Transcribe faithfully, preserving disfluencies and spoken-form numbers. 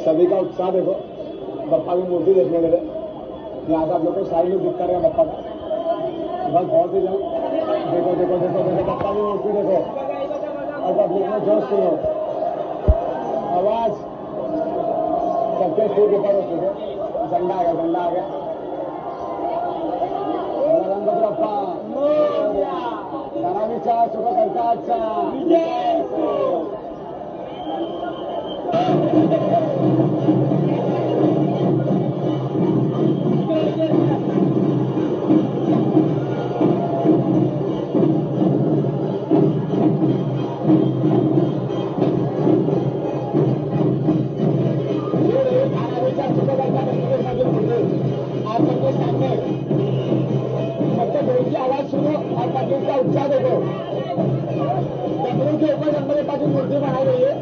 सभी का उत्साह देखो बप्पा की मूर्ति देखने के लिए। यहाँ से आप लोग को साइड में दिखता रहेगा बप्पा का। बस बहुत ही जल्द देखो देखो देखो देखो बप्पा की मूर्ति देखो और पब्लिक में जोश सुनो, आवाज सबके स्टेज ऊपर हो चुके। झंडा आ गया, झंडा आ गया। गणपति बप्पा गणाविचा सुख करता अच्छा। आप सबके सामने सबसे ढोल की आवाज सुनो और पब्लिक का उत्साह देखो। डमरू के ऊपर गणपति बप्पा की मूर्ति बनाई गई है।